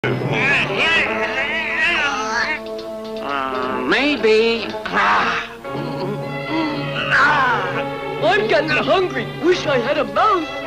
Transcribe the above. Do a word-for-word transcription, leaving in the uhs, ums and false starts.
Uh, maybe. I'm getting hungry. Wish I had a mouth.